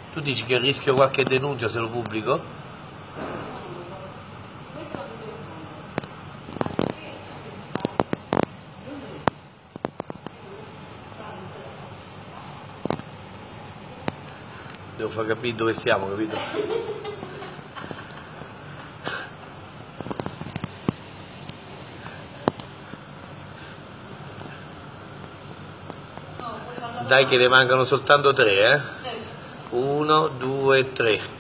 Tu dici che rischio qualche denuncia se lo pubblico? Devo far capire dove stiamo, capito? Dai che ne mancano soltanto 3, eh? 1, 2, 3.